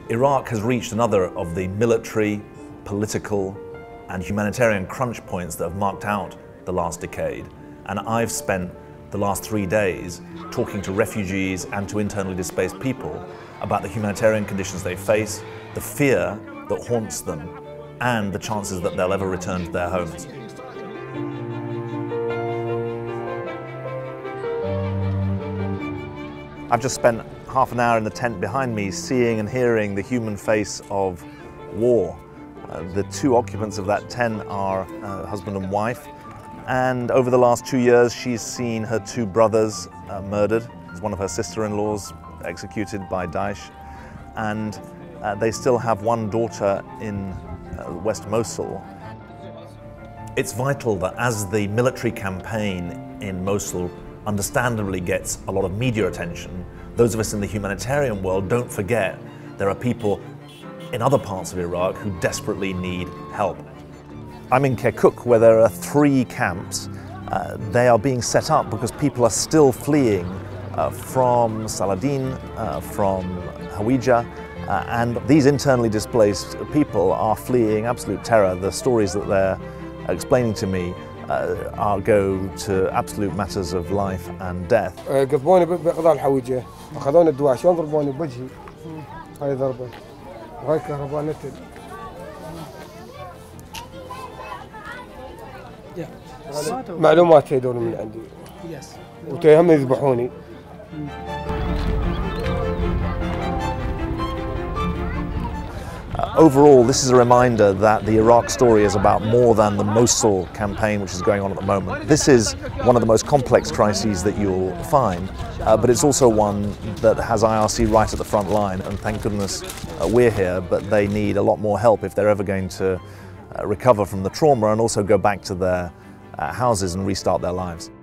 Iraq has reached another of the military, political, and humanitarian crunch points that have marked out the last decade. And I've spent the last 3 days talking to refugees and to internally displaced people about the humanitarian conditions they face, the fear that haunts them, and the chances that they'll ever return to their homes. I've just spent half an hour in the tent behind me seeing and hearing the human face of war. The two occupants of that tent are husband and wife, and over the last 2 years she's seen her two brothers murdered. One of her sister-in-laws executed by Daesh, and they still have one daughter in West Mosul. It's vital that as the military campaign in Mosul understandably gets a lot of media attention, those of us in the humanitarian world don't forget there are people in other parts of Iraq who desperately need help. I'm in Kirkuk, where there are 3 camps. They are being set up because people are still fleeing from Saladin, from Hawija, and these internally displaced people are fleeing absolute terror. The stories that they're explaining to me go to absolute matters of life and death. قضبوني بقضاء الحويجة، أخذوني الدواء، شلون ضربوني بوجهي؟ هاي ضربة، وهاي كهرباء نتل. معلومات يدون من عندي. وتهم يذبحوني. Overall, this is a reminder that the Iraq story is about more than the Mosul campaign, which is going on at the moment. This is one of the most complex crises that you'll find, but it's also one that has IRC right at the front line, and thank goodness we're here, but they need a lot more help if they're ever going to recover from the trauma and also go back to their houses and restart their lives.